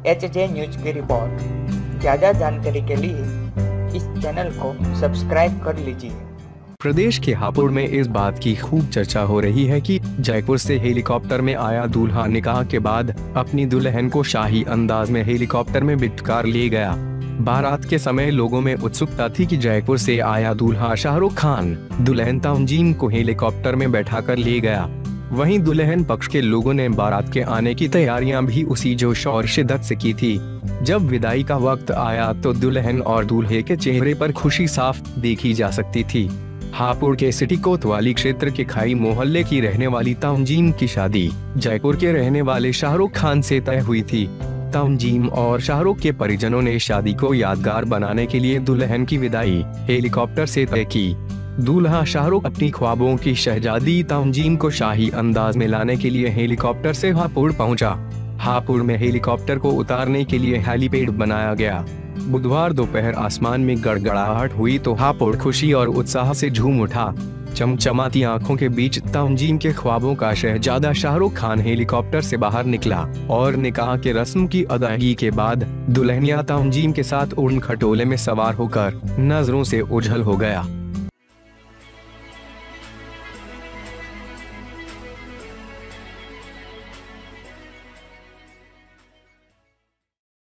HJ news की report. ज़्यादा जानकारी के लिए इस चैनल को सब्सक्राइब कर लीजिए। प्रदेश के हापुड़ में इस बात की खूब चर्चा हो रही है कि जयपुर से हेलीकॉप्टर में आया दूल्हा निकाह के बाद अपनी दुल्हन को शाही अंदाज में हेलीकॉप्टर में बिठाकर ले गया। बारात के समय लोगों में उत्सुकता थी कि जयपुर से आया दूल्हा शाहरुख खान दुल्हन तंजीम को हेलीकॉप्टर में बैठाकर ले गया। वहीं दुल्हन पक्ष के लोगों ने बारात के आने की तैयारियां भी उसी जोश और शिद्दत से की थी। जब विदाई का वक्त आया तो दुल्हन और दूल्हे के चेहरे पर खुशी साफ देखी जा सकती थी। हापुड़ के सिटी कोतवाली क्षेत्र के खाई मोहल्ले की रहने वाली तंजीम की शादी जयपुर के रहने वाले शाहरुख खान से तय हुई थी। तंजीम और शाहरुख के परिजनों ने शादी को यादगार बनाने के लिए दुल्हन की विदाई हेलीकॉप्टर से तय की। दूल्हा शाहरुख अपनी ख्वाबों की शहजादी तंजीम को शाही अंदाज में लाने के लिए हेलीकॉप्टर से हापुड़ पहुंचा। हापुड़ में हेलीकॉप्टर को उतारने के लिए हेलीपेड बनाया गया। बुधवार दोपहर आसमान में गड़गड़ाहट हुई तो हापुड़ खुशी और उत्साह से झूम उठा। चमचमाती आंखों के बीच तंजीम के ख्वाबों का शहजादा शाहरुख खान हेलीकॉप्टर से बाहर निकला और निकाह के रस्म की अदायगी के बाद दुल्हनिया तंजीम के साथ उड़न खटोले में सवार होकर नजरों से ओझल हो गया।